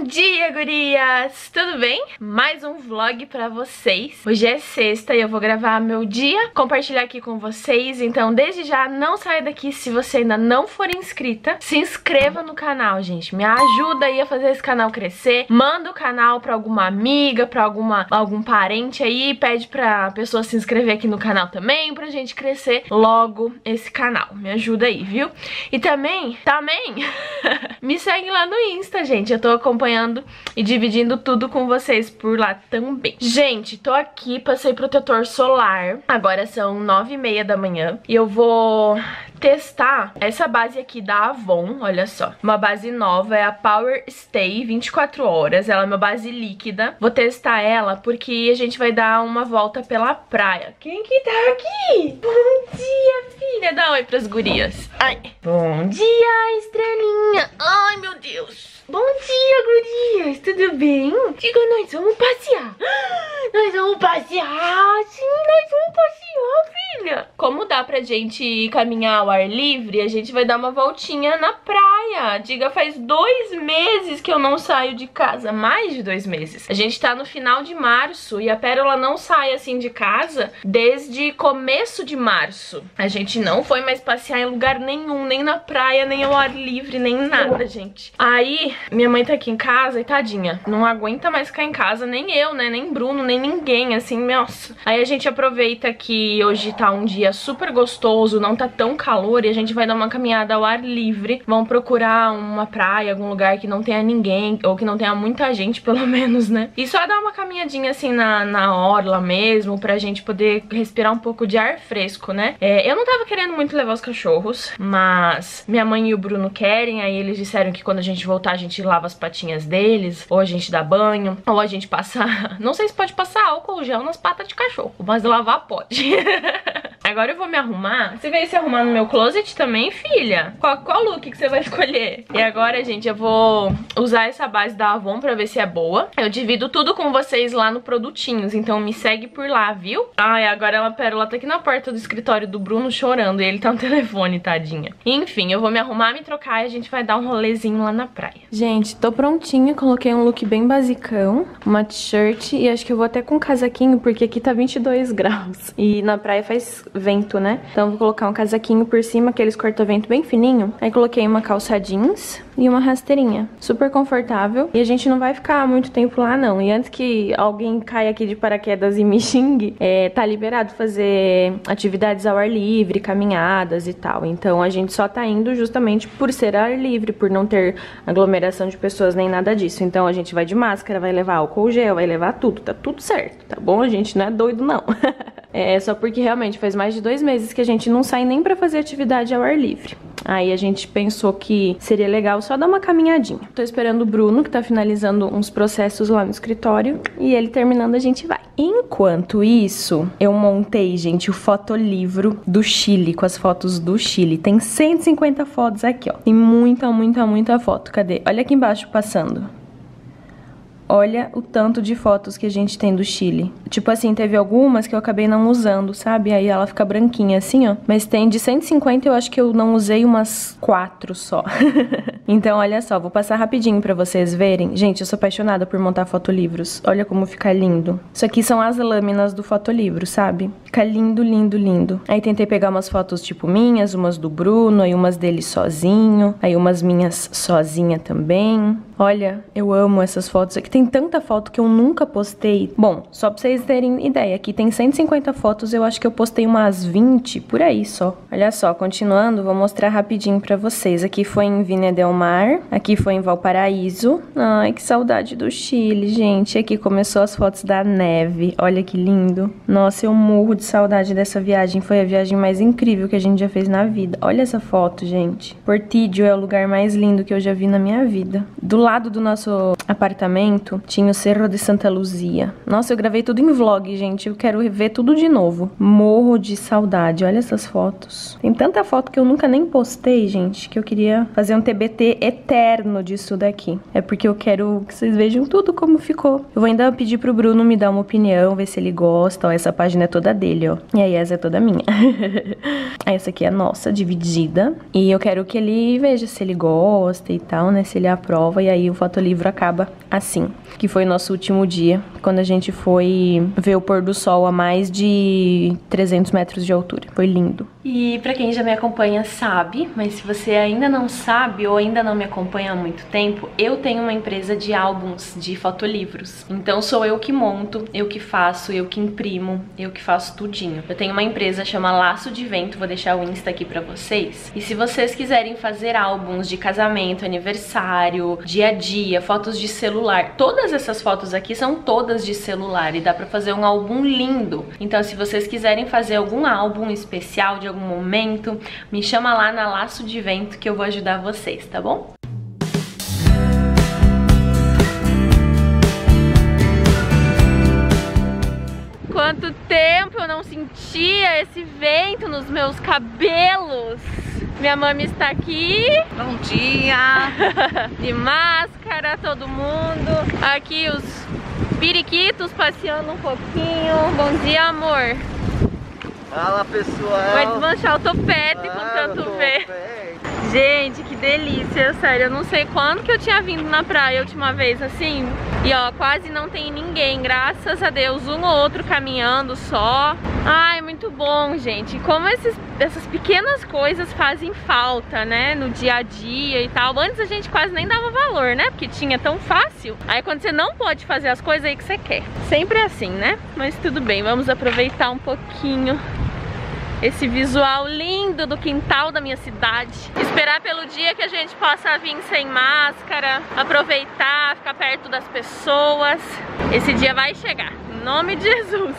Bom dia, gurias! Tudo bem? Mais um vlog pra vocês. Hoje é sexta e eu vou gravar meu dia, compartilhar aqui com vocês. Então, desde já, não saia daqui se você ainda não for inscrita. Se inscreva no canal, gente. Me ajuda aí a fazer esse canal crescer. Manda o canal pra alguma amiga, pra algum parente aí. Pede pra pessoa se inscrever aqui no canal também, pra gente crescer logo esse canal. Me ajuda aí, viu? E também, me segue lá no Insta, gente. Eu tô acompanhando e dividindo tudo com vocês por lá também. Gente, tô aqui, passei protetor solar. Agora são 9h30 da manhã. E eu vou testar essa base aqui da Avon, olha só. Uma base nova, é a Power Stay 24 horas. Ela é uma base líquida. Vou testar ela porque a gente vai dar uma volta pela praia. Quem que tá aqui? Bom dia, filha. Dá oi pras gurias. Ai. Bom dia, estrelinha. Ai, meu Deus. Bom dia, gurias, tudo bem? Diga, nós vamos passear. Nós vamos passear, sim, nós vamos passear, filha. Como dá pra gente caminhar ao ar livre, a gente vai dar uma voltinha na praia. Diga, faz 2 meses que eu não saio de casa, mais de 2 meses. A gente tá no final de março e a Pérola não sai assim de casa desde começo de março. A gente não foi mais passear em lugar nenhum, nem na praia, nem ao ar livre, nem nada, gente. Aí, minha mãe tá aqui em casa e tadinha, não aguenta mais ficar em casa, nem eu, né, nem Bruno, nem ninguém, assim, nossa. Aí a gente aproveita que hoje tá um dia super gostoso, não tá tão calor e a gente vai dar uma caminhada ao ar livre. Vamos procurar uma praia, algum lugar que não tenha ninguém, ou que não tenha muita gente, pelo menos, né. E só dar uma caminhadinha assim na orla mesmo, pra gente poder respirar um pouco de ar fresco, né. Eu não tava querendo muito levar os cachorros, mas minha mãe e o Bruno querem, aí eles disseram que quando a gente voltar a gente lava as patinhas deles, ou a gente dá banho, ou a gente passa... Não sei se pode passar álcool gel nas patas de cachorro, mas lavar pode. Agora eu vou me arrumar. Você veio se arrumar no meu closet também, filha? Qual look que você vai escolher? E agora, gente, eu vou usar essa base da Avon pra ver se é boa. Eu divido tudo com vocês lá no Produtinhos, então me segue por lá, viu? Ai, agora a Pérola tá aqui na porta do escritório do Bruno chorando e ele tá no telefone, tadinha. Enfim, eu vou me arrumar, me trocar e a gente vai dar um rolezinho lá na praia. Gente, tô prontinha, coloquei um look bem basicão, uma t-shirt e acho que eu vou até com um casaquinho, porque aqui tá 22 graus e na praia faz vento, né? Então vou colocar um casaquinho por cima, aqueles corta-vento bem fininho. Aí coloquei uma calça jeans e uma rasteirinha. Super confortável. E a gente não vai ficar muito tempo lá, não. E antes que alguém caia aqui de paraquedas e me xingue, tá liberado fazer atividades ao ar livre, caminhadas e tal. Então a gente só tá indo justamente por ser ar livre, por não ter aglomeração de pessoas nem nada disso. Então a gente vai de máscara, vai levar álcool gel, vai levar tudo. Tá tudo certo, tá bom? A gente não é doido, não. É só porque realmente faz mais de 2 meses que a gente não sai nem pra fazer atividade ao ar livre. Aí a gente pensou que seria legal só dar uma caminhadinha. Tô esperando o Bruno, que tá finalizando uns processos lá no escritório, e ele terminando a gente vai. Enquanto isso, eu montei, gente, o fotolivro do Chile, com as fotos do Chile. Tem 150 fotos aqui, ó. Tem muita foto. Cadê? Olha aqui embaixo passando. Olha o tanto de fotos que a gente tem do Chile. Tipo assim, teve algumas que eu acabei não usando, sabe? Aí ela fica branquinha assim, ó. Mas tem de 150, eu acho que eu não usei umas 4 só. Então, olha só, vou passar rapidinho pra vocês verem. Gente, eu sou apaixonada por montar fotolivros. Olha como fica lindo. Isso aqui são as lâminas do fotolivro, sabe? Fica lindo, lindo, lindo. Aí tentei pegar umas fotos tipo minhas, umas do Bruno, aí umas dele sozinho, aí umas minhas sozinha também. Olha, eu amo essas fotos aqui. Tem tanta foto que eu nunca postei. Bom, só pra vocês terem ideia, aqui tem 150 fotos, eu acho que eu postei umas 20, por aí só. Olha só, continuando, vou mostrar rapidinho pra vocês. Aqui foi em Viña del Mar, aqui foi em Valparaíso. Ai, que saudade do Chile, gente. Aqui começou as fotos da neve. Olha que lindo. Nossa, eu morro de saudade dessa viagem. Foi a viagem mais incrível que a gente já fez na vida. Olha essa foto, gente. Portillo é o lugar mais lindo que eu já vi na minha vida. Do lado do nosso apartamento vento. Tinha o Cerro de Santa Luzia. Nossa, eu gravei tudo em vlog, gente. Eu quero ver tudo de novo. Morro de saudade. Olha essas fotos. Tem tanta foto que eu nunca nem postei, gente, que eu queria fazer um TBT eterno disso daqui. É porque eu quero que vocês vejam tudo como ficou. Eu vou ainda pedir pro Bruno me dar uma opinião, ver se ele gosta. Ó, essa página é toda dele, ó. E aí essa é toda minha. Essa aqui é nossa, dividida. E eu quero que ele veja se ele gosta e tal, né? Se ele aprova. E aí o fotolivro acaba assim. Que foi o nosso último dia, quando a gente foi ver o pôr do sol a mais de 300 metros de altura. Foi lindo. E pra quem já me acompanha sabe, mas se você ainda não sabe ou ainda não me acompanha há muito tempo, eu tenho uma empresa de álbuns de fotolivros. Então sou eu que monto, eu que faço, eu que imprimo, eu que faço tudinho. Eu tenho uma empresa chamada Laço de Vento, vou deixar o Insta aqui pra vocês. E se vocês quiserem fazer álbuns de casamento, aniversário, dia a dia, fotos de celular, todas essas fotos aqui são todas de celular e dá pra fazer um álbum lindo. Então se vocês quiserem fazer algum álbum especial de algum momento, me chama lá na Laço de Vento que eu vou ajudar vocês, tá bom? Quanto tempo eu não sentia esse vento nos meus cabelos. Minha mãe está aqui. Bom dia. De máscara, todo mundo. Aqui os periquitos passeando um pouquinho. Bom dia, amor. Fala, pessoal. Vai desmanchar o topete com tanto ver. Gente, que delícia, sério. Eu não sei quando que eu tinha vindo na praia a última vez, assim. E ó, quase não tem ninguém, graças a Deus. Um ou outro caminhando só. Ai, muito bom, gente. Como essas pequenas coisas fazem falta, né? No dia a dia e tal. Antes a gente quase nem dava valor, né? Porque tinha tão fácil. Aí quando você não pode fazer as coisas aí que você quer. Sempre é assim, né? Mas tudo bem, vamos aproveitar um pouquinho esse visual lindo do quintal da minha cidade. Esperar pelo dia que a gente possa vir sem máscara, aproveitar, ficar perto das pessoas. Esse dia vai chegar, em nome de Jesus.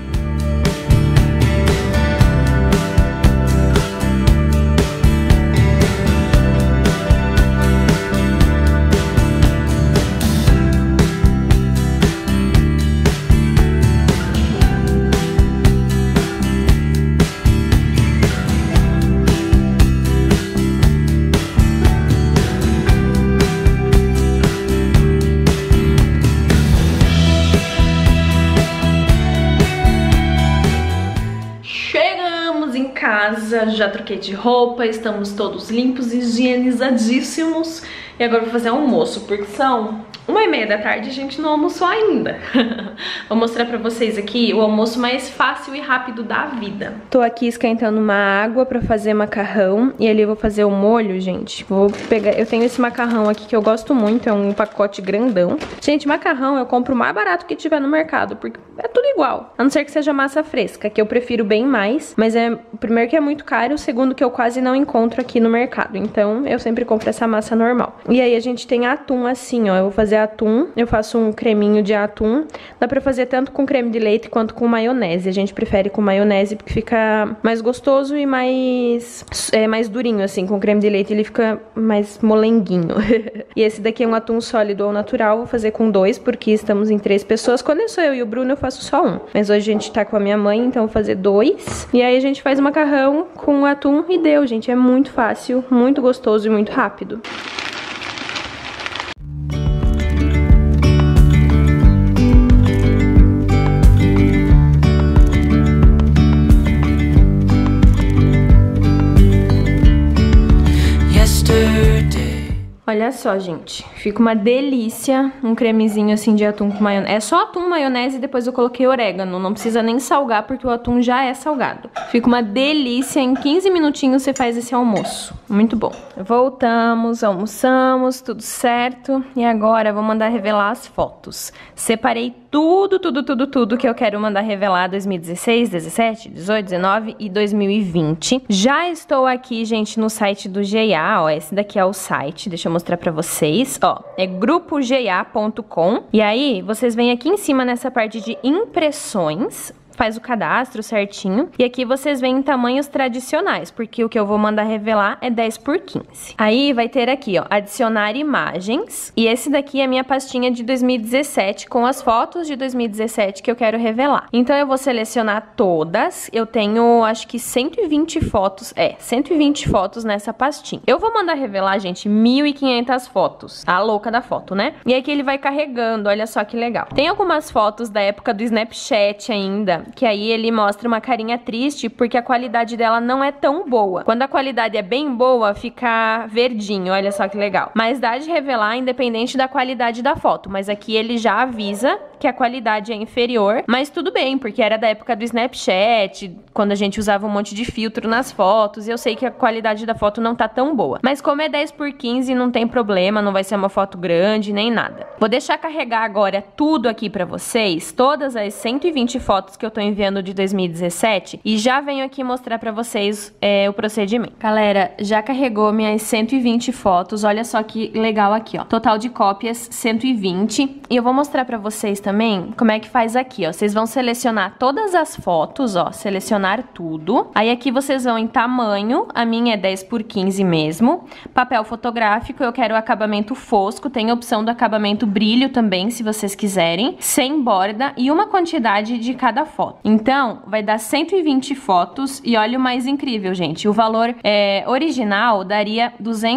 Já troquei de roupa, estamos todos limpos, higienizadíssimos. E agora eu vou fazer almoço, porque são 1h30 da tarde e a gente não almoçou ainda. Vou mostrar pra vocês aqui o almoço mais fácil e rápido da vida. Tô aqui esquentando uma água pra fazer macarrão. E ali eu vou fazer o molho, gente. Vou pegar... Eu tenho esse macarrão aqui que eu gosto muito, é um pacote grandão. Gente, macarrão eu compro o mais barato que tiver no mercado, porque é tudo igual. A não ser que seja massa fresca, que eu prefiro bem mais. Mas é, primeiro que é muito caro, o segundo que eu quase não encontro aqui no mercado. Então eu sempre compro essa massa normal. E aí a gente tem atum assim, ó. Eu vou fazer atum, eu faço um creminho de atum. Dá pra fazer tanto com creme de leite quanto com maionese. A gente prefere com maionese porque fica mais gostoso e mais durinho, assim. Com creme de leite ele fica mais molenguinho. E esse daqui é um atum sólido ao natural. Vou fazer com 2 porque estamos em 3 pessoas. Quando sou eu e o Bruno eu faço só 1. Mas hoje a gente tá com a minha mãe, então vou fazer 2. E aí a gente faz o macarrão com atum e deu, gente. É muito fácil, muito gostoso e muito rápido. Olha só, gente, fica uma delícia um cremezinho assim de atum com maionese. É só atum, maionese e depois eu coloquei orégano. Não precisa nem salgar porque o atum já é salgado. Fica uma delícia, em 15 minutinhos você faz esse almoço. Muito bom. Voltamos, almoçamos, tudo certo. E agora eu vou mandar revelar as fotos. Separei tudo que eu quero mandar revelar 2016, 17, 18, 19 e 2020. Já estou aqui, gente, no site do GA, ó, esse daqui é o site, deixa eu mostrar pra vocês, ó, é grupoga.com. E aí, vocês vêm aqui em cima nessa parte de impressões, faz o cadastro certinho. E aqui vocês veem tamanhos tradicionais, porque o que eu vou mandar revelar é 10 por 15. Aí vai ter aqui, ó, adicionar imagens. E esse daqui é a minha pastinha de 2017, com as fotos de 2017 que eu quero revelar. Então eu vou selecionar todas. Eu tenho, acho que 120 fotos, 120 fotos nessa pastinha. Eu vou mandar revelar, gente, 1.500 fotos. A louca da foto, né? E aqui ele vai carregando, olha só que legal. Tem algumas fotos da época do Snapchat ainda, que aí ele mostra uma carinha triste, porque a qualidade dela não é tão boa. Quando a qualidade é bem boa, fica verdinho, olha só que legal. Mas dá de revelar independente da qualidade da foto, mas aqui ele já avisa que a qualidade é inferior, mas tudo bem, porque era da época do Snapchat, quando a gente usava um monte de filtro nas fotos, e eu sei que a qualidade da foto não tá tão boa. Mas como é 10 por 15, não tem problema, não vai ser uma foto grande, nem nada. Vou deixar carregar agora tudo aqui pra vocês, todas as 120 fotos que eu tô enviando de 2017, e já venho aqui mostrar pra vocês o procedimento. Galera, já carregou minhas 120 fotos, olha só que legal aqui, ó. Total de cópias, 120, e eu vou mostrar pra vocês também como é que faz aqui, ó. Vocês vão selecionar todas as fotos, ó, selecionar tudo. Aí aqui vocês vão em tamanho, a minha é 10 por 15 mesmo. Papel fotográfico, eu quero acabamento fosco, tem a opção do acabamento brilho também, se vocês quiserem. Sem borda e uma quantidade de cada foto. Então, vai dar 120 fotos e olha o mais incrível, gente. O valor original daria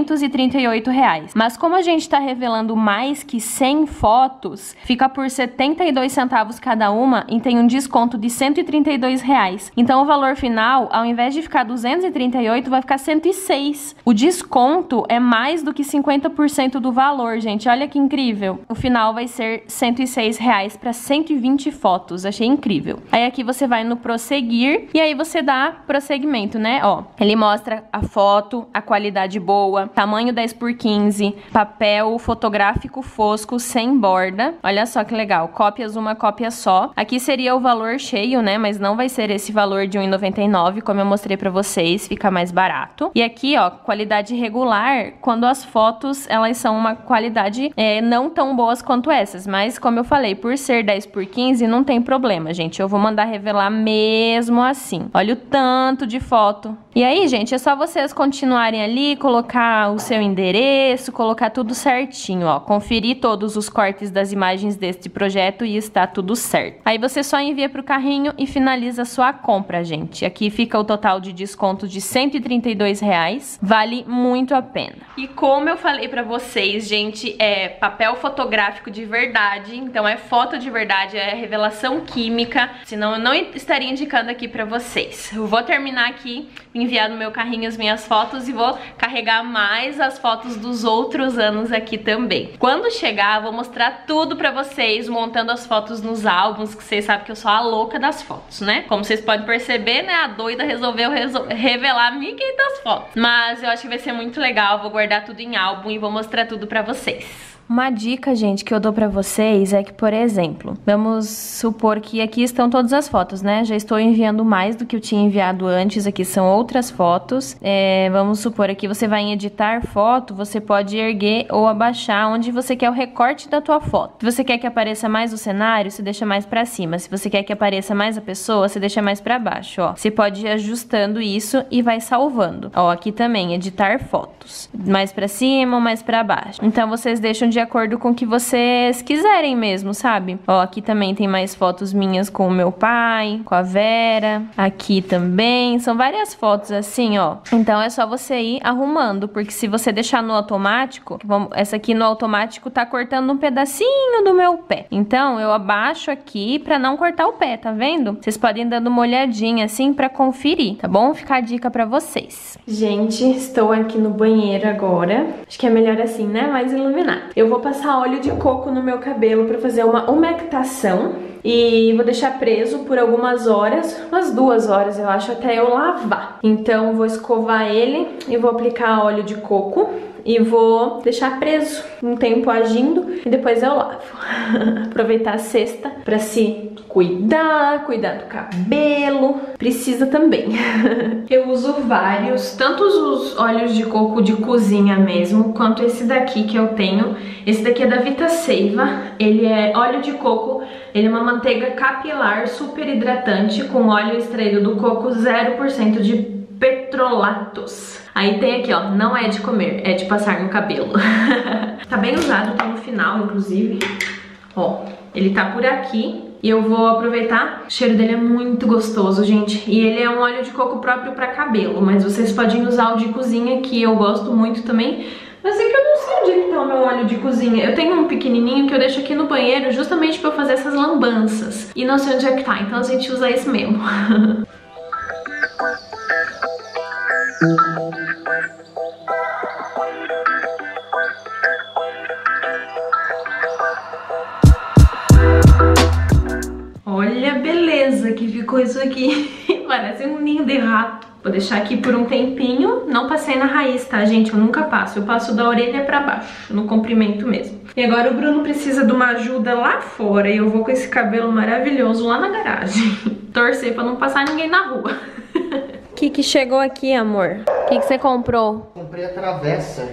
R$238. Mas como a gente tá revelando mais que 100 fotos, fica por 72 centavos cada uma e tem um desconto de R$132. Então o valor final, ao invés de ficar 238, vai ficar 106. O desconto é mais do que 50% do valor, gente. Olha que incrível. O final vai ser R$106 para 120 fotos. Achei incrível. Aí aqui você vai no prosseguir e aí você dá prosseguimento, né? Ó, ele mostra a foto, a qualidade boa, tamanho 10 por 15, papel fotográfico fosco sem borda. Olha só que legal. Cópias, uma cópia só. Aqui seria o valor cheio, né? Mas não vai ser esse valor de R$1,99, como eu mostrei pra vocês, fica mais barato. E aqui, ó, qualidade regular, quando as fotos, elas são uma qualidade não tão boas quanto essas. Mas, como eu falei, por ser 10 por 15, não tem problema, gente. Eu vou mandar revelar mesmo assim. Olha o tanto de foto. E aí, gente, é só vocês continuarem ali, colocar o seu endereço, colocar tudo certinho, ó. Conferir todos os cortes das imagens deste projeto e está tudo certo. Aí você só envia pro carrinho e finaliza a sua compra, gente. Aqui fica o total de desconto de R$132. Vale muito a pena. E como eu falei pra vocês, gente, é papel fotográfico de verdade. Então é foto de verdade, é revelação química. Senão eu não estaria indicando aqui pra vocês. Eu vou terminar aqui, enviar no meu carrinho as minhas fotos e vou carregar mais as fotos dos outros anos aqui também. Quando chegar, eu vou mostrar tudo pra vocês, montando as fotos nos álbuns, que vocês sabem que eu sou a louca das fotos, né? Como vocês podem perceber, né, a doida resolveu revelar 1.500 fotos. Mas eu acho que vai ser muito legal, vou guardar tudo em álbum e vou mostrar tudo pra vocês. Uma dica, gente, que eu dou pra vocês é que, por exemplo, vamos supor que aqui estão todas as fotos, né? Já estou enviando mais do que eu tinha enviado antes, aqui são outras fotos. Vamos supor aqui, você vai em editar foto, você pode erguer ou abaixar onde você quer o recorte da tua foto. Se você quer que apareça mais o cenário, você deixa mais pra cima. Se você quer que apareça mais a pessoa, você deixa mais pra baixo, ó. Você pode ir ajustando isso e vai salvando. Ó, aqui também, editar fotos. Mais pra cima ou mais pra baixo. Então, vocês deixam de acordo com o que vocês quiserem mesmo, sabe? Ó, aqui também tem mais fotos minhas com o meu pai, com a Vera. Aqui também, são várias fotos assim, ó. Então é só você ir arrumando, porque se você deixar no automático, essa aqui no automático tá cortando um pedacinho do meu pé. Então eu abaixo aqui pra não cortar o pé, tá vendo? Vocês podem ir dando uma olhadinha assim pra conferir, tá bom? Fica a dica pra vocês. Gente, estou aqui no banheiro agora. Acho que é melhor assim, né? Mais iluminado. Eu vou passar óleo de coco no meu cabelo pra fazer uma umectação e vou deixar preso por algumas horas, umas 2 horas eu acho, até eu lavar. Então vou escovar ele e vou aplicar óleo de coco e vou deixar preso um tempo agindo e depois eu lavo. Aproveitar a sexta pra se cuidar do cabelo. Precisa também. Eu uso vários, tanto os óleos de coco de cozinha mesmo, quanto esse daqui que eu tenho. Esse daqui é da Vitaseiva, ele é óleo de coco, ele é uma manteiga capilar super hidratante com óleo extraído do coco 0% de petrolatos. Aí tem aqui, ó, não é de comer, é de passar no cabelo. Tá bem usado, tá no final, inclusive. Ó, ele tá por aqui. E eu vou aproveitar, o cheiro dele é muito gostoso, gente. E ele é um óleo de coco próprio pra cabelo, mas vocês podem usar o de cozinha, que eu gosto muito também. Mas é que eu não sei onde é que tá o meu óleo de cozinha. Eu tenho um pequenininho que eu deixo aqui no banheiro justamente pra eu fazer essas lambanças. E não sei onde é que tá, então a gente usa esse mesmo. Olha a beleza que ficou isso aqui. Parece um ninho de rato. Vou deixar aqui por um tempinho. Não passei na raiz, tá, gente? Eu nunca passo. Eu passo da orelha pra baixo, no comprimento mesmo. E agora o Bruno precisa de uma ajuda lá fora. E eu vou com esse cabelo maravilhoso lá na garagem. Torcer pra não passar ninguém na rua. O que chegou aqui, amor? O que você comprou? Comprei a travessa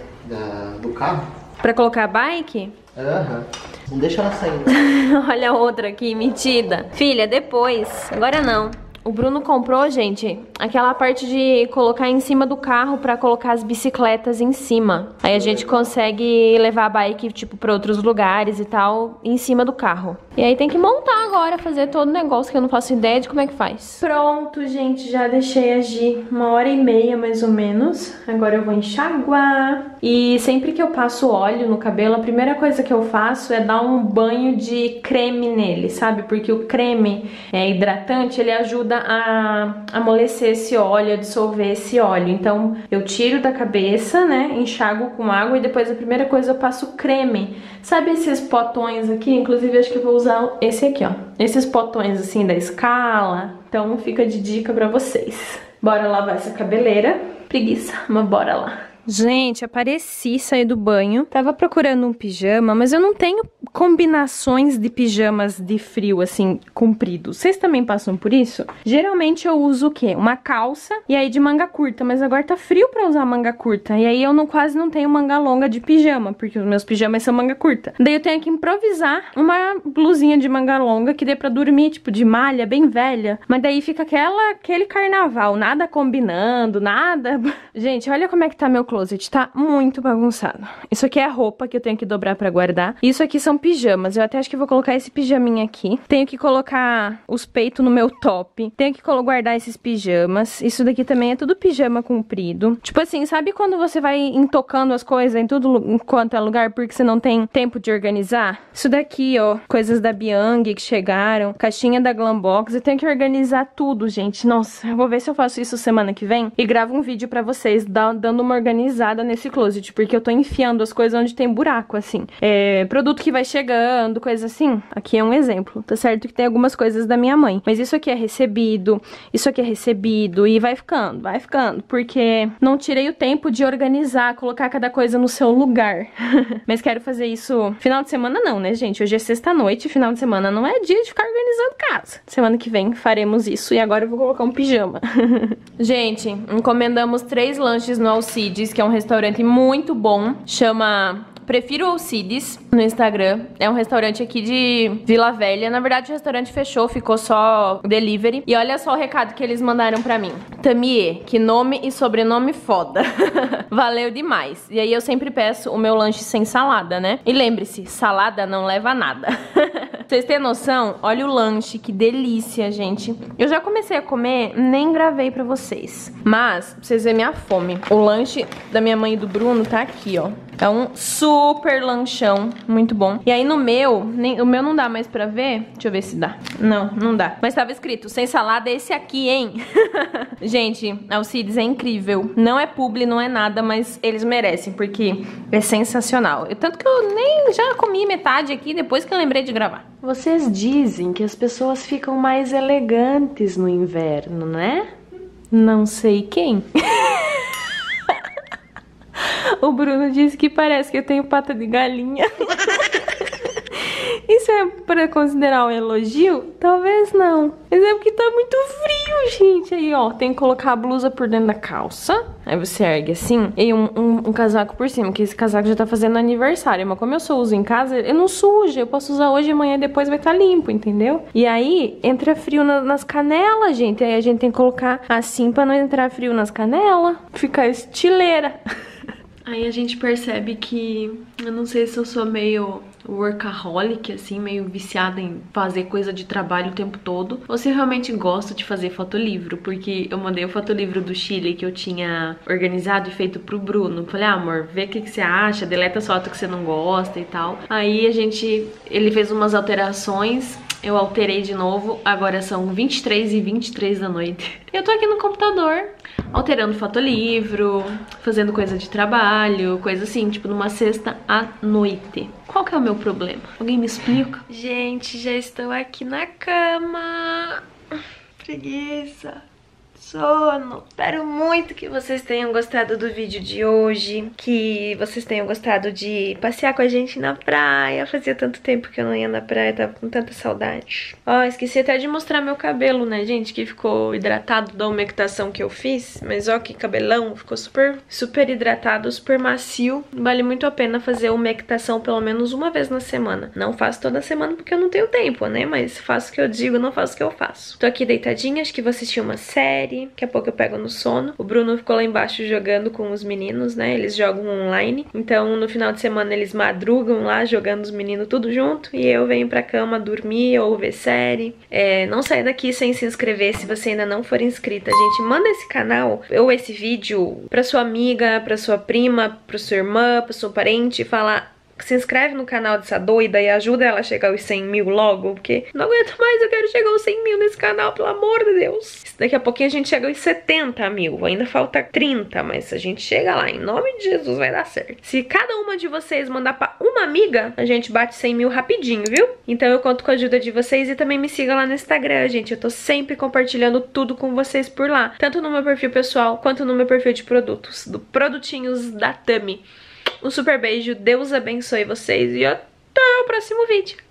do carro. Pra colocar a bike? Aham. Não deixa ela sair. Olha a outra aqui, metida. Filha, depois. Agora não. O Bruno comprou, gente, aquela parte de colocar em cima do carro pra colocar as bicicletas em cima. Aí a gente consegue levar a bike, tipo, pra outros lugares e tal, em cima do carro. E aí tem que montar agora, fazer todo o negócio que eu não faço ideia de como é que faz. Pronto, gente, já deixei agir 1h30 mais ou menos. Agora eu vou enxaguar. E sempre que eu passo óleo no cabelo, a primeira coisa que eu faço é dar um banho de creme nele, sabe? Porque o creme hidratante, ele ajuda a amolecer esse óleo, a dissolver esse óleo. Então eu tiro da cabeça, né, enxago com água e depois a primeira coisa eu passo creme. Sabe esses potões aqui? Inclusive acho que eu vou usar esse aqui, ó. Esses potões assim da Scala. Então fica de dica pra vocês. Bora lavar essa cabeleira. Preguiça, mas bora lá. Gente, apareci, saí do banho. Tava procurando um pijama, mas eu não tenho combinações de pijamas de frio, assim, compridos. Vocês também passam por isso? Geralmente eu uso o quê? Uma calça e aí de manga curta, mas agora tá frio pra usar manga curta. E aí eu quase não tenho manga longa de pijama, porque os meus pijamas são manga curta. Daí eu tenho que improvisar uma blusinha de manga longa que dê pra dormir, tipo, de malha, bem velha. Mas daí fica aquele carnaval, nada combinando, nada... Gente, olha como é que tá meu closet. Tá muito bagunçado. Isso aqui é a roupa que eu tenho que dobrar pra guardar. Isso aqui são pijamas. Eu até acho que vou colocar esse pijaminha aqui. Tenho que colocar os peitos no meu top. Tenho que guardar esses pijamas. Isso daqui também é tudo pijama comprido. Tipo assim, sabe quando você vai intocando as coisas em tudo enquanto é lugar porque você não tem tempo de organizar? Isso daqui, ó, coisas da Biang que chegaram, caixinha da Glambox. Eu tenho que organizar tudo, gente. Nossa, eu vou ver se eu faço isso semana que vem e gravo um vídeo pra vocês dando uma organizada nesse closet, porque eu tô enfiando as coisas onde tem buraco, assim. Produto que vai chegando, coisa assim. Aqui é um exemplo. Tá certo que tem algumas coisas da minha mãe, mas isso aqui é recebido, isso aqui é recebido, e vai ficando, porque não tirei o tempo de organizar, colocar cada coisa no seu lugar. Mas quero fazer isso final de semana não, né, gente? Hoje é sexta-noite, final de semana não é dia de ficar organizando casa. Semana que vem faremos isso, e agora eu vou colocar um pijama. Gente, encomendamos 3 lanches no Alcides, que é um restaurante muito bom, chama Prefiro Alcides no Instagram. É um restaurante aqui de Vila Velha. Na verdade o restaurante fechou, ficou só delivery. E olha só o recado que eles mandaram pra mim. Tamie, que nome e sobrenome foda. Valeu demais. E aí eu sempre peço o meu lanche sem salada, né? E lembre-se, salada não leva a nada. Vocês têm noção? Olha o lanche, que delícia, gente. Eu já comecei a comer, nem gravei pra vocês. Mas, pra vocês verem minha fome. O lanche da minha mãe e do Bruno tá aqui, ó. É um super lanchão, muito bom. E aí no meu, o meu não dá mais pra ver. Deixa eu ver se dá. Não dá. Mas tava escrito, sem salada é esse aqui, hein? Gente, Alcides é incrível. Não é publi, não é nada, mas eles merecem, porque é sensacional. Tanto que eu nem já comi metade aqui depois que eu lembrei de gravar. Vocês dizem que as pessoas ficam mais elegantes no inverno, né? Não sei quem. O Bruno disse que parece que eu tenho pata de galinha. Isso é pra considerar um elogio? Talvez não. Mas é porque tá muito frio, gente. Aí, ó, tem que colocar a blusa por dentro da calça. Aí você ergue assim. E um casaco por cima, que esse casaco já tá fazendo aniversário. Mas como eu só uso em casa, eu não sujo. Eu posso usar hoje e amanhã e depois vai estar limpo, entendeu? E aí, entra frio nas canelas, gente. Aí a gente tem que colocar assim pra não entrar frio nas canelas. Ficar estileira. Aí a gente percebe que, eu não sei se eu sou meio workaholic, assim, meio viciada em fazer coisa de trabalho o tempo todo, ou se eu realmente gosto de fazer fotolivro, porque eu mandei o fotolivro do Chile que eu tinha organizado e feito pro Bruno. Falei, amor, vê o que você acha, deleta as fotos que você não gosta e tal. Aí ele fez umas alterações, eu alterei de novo, agora são 23h23 da noite. Eu tô aqui no computador, alterando fotolivro, fazendo coisa de trabalho, coisa assim, tipo numa sexta à noite. Qual que é o meu problema? Alguém me explica? Gente, já estou aqui na cama. Preguiça. Sono. Espero muito que vocês tenham gostado do vídeo de hoje, que vocês tenham gostado de passear com a gente na praia. Fazia tanto tempo que eu não ia na praia, tava com tanta saudade. Ó, esqueci até de mostrar meu cabelo, né, gente, que ficou hidratado da umectação que eu fiz. Mas ó, que cabelão, ficou super hidratado, super macio. Vale muito a pena fazer umectação pelo menos uma vez na semana. Não faço toda semana porque eu não tenho tempo, né, mas faço o que eu digo, não faço o que eu faço. Tô aqui deitadinha, acho que vou assistir uma série. Daqui a pouco eu pego no sono. O Bruno ficou lá embaixo jogando com os meninos, né? Eles jogam online. Então, no final de semana, eles madrugam lá, jogando os meninos tudo junto. E eu venho pra cama dormir ou ver série. Não sai daqui sem se inscrever se você ainda não for inscrita. Gente, manda esse canal ou esse vídeo pra sua amiga, pra sua prima, pra sua irmã, pra seu parente e falar... Se inscreve no canal dessa doida e ajuda ela a chegar aos 100 mil logo, porque não aguento mais, eu quero chegar aos 100 mil nesse canal, pelo amor de Deus. Daqui a pouquinho a gente chega aos 70 mil, ainda falta 30, mas a gente chega lá, em nome de Jesus vai dar certo. Se cada uma de vocês mandar pra uma amiga, a gente bate 100 mil rapidinho, viu? Então eu conto com a ajuda de vocês e também me siga lá no Instagram, gente. Eu tô sempre compartilhando tudo com vocês por lá, tanto no meu perfil pessoal, quanto no meu perfil de produtos, do Produtinhos da Tami. Um super beijo, Deus abençoe vocês e até o próximo vídeo.